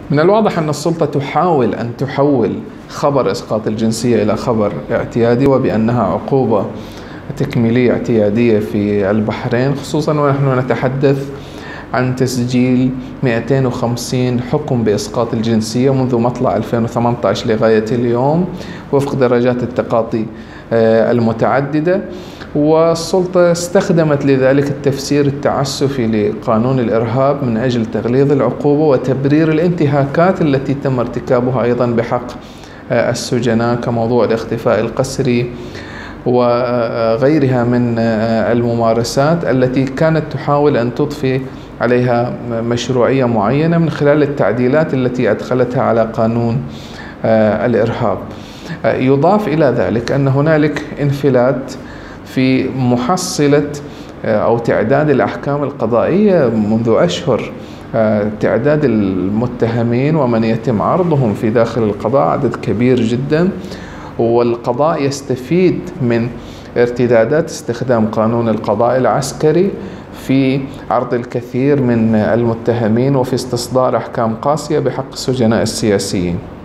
من الواضح أن السلطة تحاول أن تحول خبر إسقاط الجنسية إلى خبر اعتيادي، وبأنها عقوبة تكميلية اعتيادية في البحرين، خصوصا ونحن نتحدث عن تسجيل 250 حكم بإسقاط الجنسية منذ مطلع 2018 لغاية اليوم وفق درجات التقاطي المتعددة. والسلطة استخدمت لذلك التفسير التعسفي لقانون الإرهاب من أجل تغليظ العقوبة وتبرير الانتهاكات التي تم ارتكابها أيضا بحق السجناء، كموضوع الاختفاء القسري وغيرها من الممارسات التي كانت تحاول أن تضفي عليها مشروعية معينة من خلال التعديلات التي أدخلتها على قانون الإرهاب. يضاف إلى ذلك أن هنالك انفلات في محصلة أو تعداد الأحكام القضائية منذ أشهر. تعداد المتهمين ومن يتم عرضهم في داخل القضاء عدد كبير جدا، والقضاء يستفيد من ارتدادات استخدام قانون القضاء العسكري في عرض الكثير من المتهمين وفي استصدار أحكام قاسية بحق السجناء السياسيين.